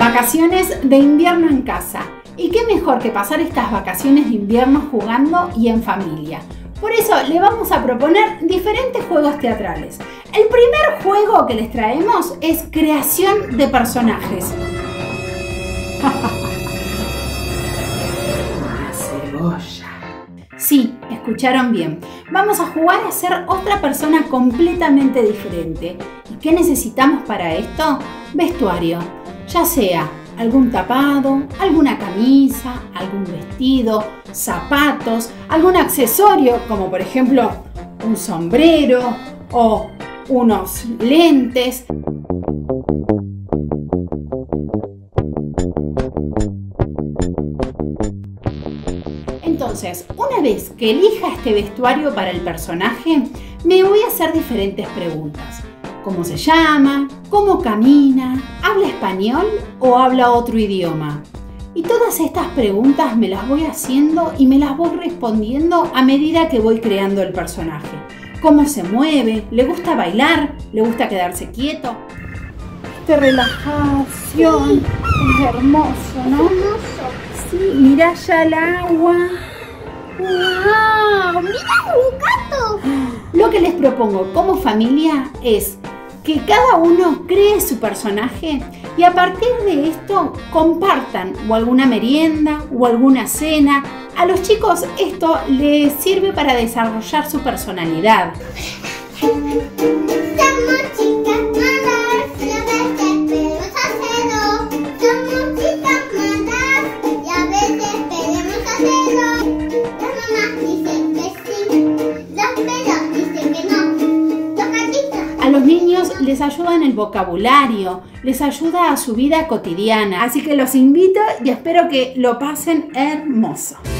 Vacaciones de invierno en casa. ¿Y qué mejor que pasar estas vacaciones de invierno jugando y en familia? Por eso le vamos a proponer diferentes juegos teatrales. El primer juego que les traemos es creación de personajes. Una cebolla. Sí, escucharon bien. Vamos a jugar a ser otra persona completamente diferente. ¿Y qué necesitamos para esto? Vestuario. Ya sea algún tapado, alguna camisa, algún vestido, zapatos, algún accesorio como por ejemplo un sombrero o unos lentes. Entonces, una vez que elija este vestuario para el personaje, me voy a hacer diferentes preguntas. ¿Cómo se llama? ¿Cómo camina? ¿Habla español o habla otro idioma? Y todas estas preguntas me las voy haciendo y me las voy respondiendo a medida que voy creando el personaje. ¿Cómo se mueve? ¿Le gusta bailar? ¿Le gusta quedarse quieto? Esta relajación es hermoso, ¿no? Sí, mira ya el agua. ¡Wow! ¡Mira un gato! Lo que les propongo como familia es que cada uno cree su personaje y a partir de esto compartan o alguna merienda o alguna cena. A los chicos esto les sirve para desarrollar su personalidad. Somos chicas malas y a veces queremos hacerlo. Somos chicas malas y a veces queremos hacerlo. Las mamás dicen que sí, los pelos dicen que no. A los niños les ayuda en el vocabulario, les ayuda a su vida cotidiana. Así que los invito y espero que lo pasen hermoso.